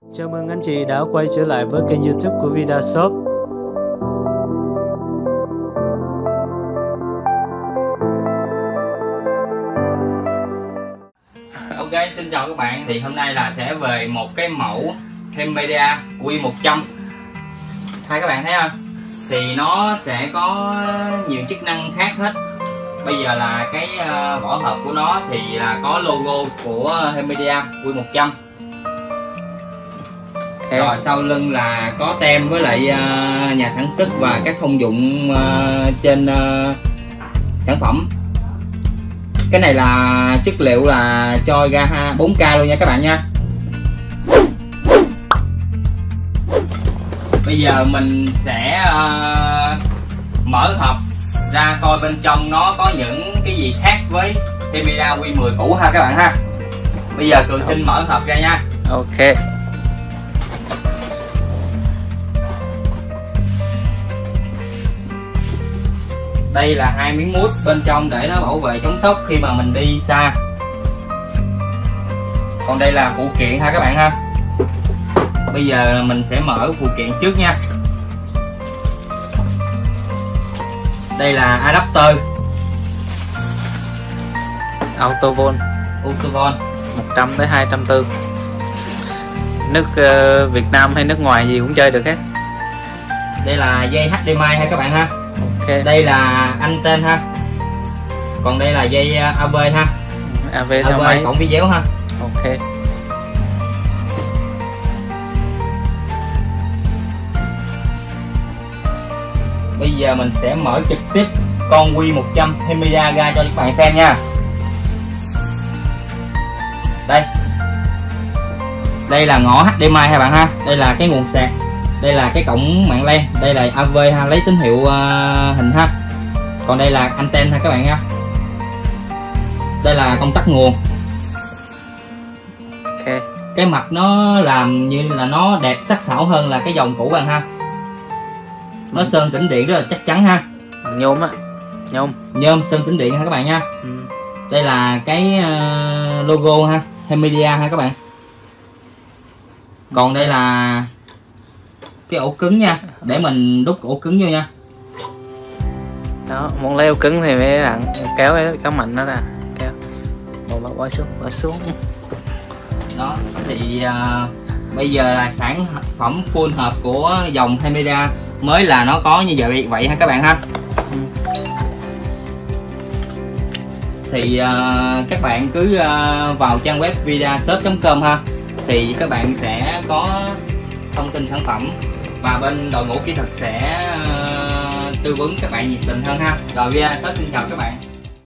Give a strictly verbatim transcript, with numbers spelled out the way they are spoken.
Chào mừng anh chị đã quay trở lại với kênh YouTube của Vida Shop. Ok, xin chào các bạn. Thì hôm nay là sẽ về một cái mẫu Hemidia Q một trăm. Hai các bạn thấy không? Thì nó sẽ có nhiều chức năng khác hết. Bây giờ là cái vỏ hộp của nó thì là có logo của Hemidia Q một trăm. Okay. Rồi sau lưng là có tem với lại uh, nhà sản xuất và các thông dụng uh, trên uh, sản phẩm. Cái này là chất liệu là cho ra bốn K luôn nha các bạn nha. Bây giờ mình sẽ uh, mở hộp ra coi bên trong nó có những cái gì khác với Hemidia Q mười cũ ha các bạn ha. Bây giờ Cường xin mở hộp ra nha. Ok. Đây là hai miếng mút bên trong để nó bảo vệ chống sốc khi mà mình đi xa. Còn đây là phụ kiện ha các bạn ha. Bây giờ mình sẽ mở phụ kiện trước nha. Đây là adapter Autovol Autovol một trăm tới hai trăm tư. Nước uh, Việt Nam hay nước ngoài gì cũng chơi được hết. Đây là dây H D M I ha các bạn ha. Okay. Đây là anten ha. Còn đây là dây A V ha. A V theo máy cổng video ha. Ok. Bây giờ mình sẽ mở trực tiếp con Q một trăm Hemidia ra cho các bạn xem nha. Đây. Đây là ngõ H D M I ha bạn ha. Đây là cái nguồn sạc. Đây là cái cổng mạng LAN, đây là A V ha, lấy tín hiệu uh, hình ha. Còn đây là anten ha các bạn ha. Đây là công tắc nguồn. Ok. Cái mặt nó làm như là nó đẹp sắc sảo hơn là cái dòng cũ bạn ha. Nó sơn tĩnh điện rất là chắc chắn ha. Nhôm á, nhôm. Nhôm sơn tĩnh điện ha các bạn nha. Ừ. Đây là cái uh, logo ha, Hemidia ha các bạn. Còn đây là cái ổ cứng nha, để mình đút ổ cứng vô nha. Đó, muốn lấy ổ cứng thì mấy bạn kéo kéo mạnh nó ra, kéo bỏ bỏ, bỏ xuống, bỏ xuống. Đó, thì uh, bây giờ là sản phẩm full hộp của dòng Hemidia mới là nó có như vậy vậy ha các bạn ha. Ừ. Thì uh, các bạn cứ uh, vào trang web vida shop chấm com ha, thì các bạn sẽ có thông tin sản phẩm và bên đội ngũ kỹ thuật sẽ uh, tư vấn các bạn nhiệt tình hơn ha. Rồi Vida Shop xin chào các bạn.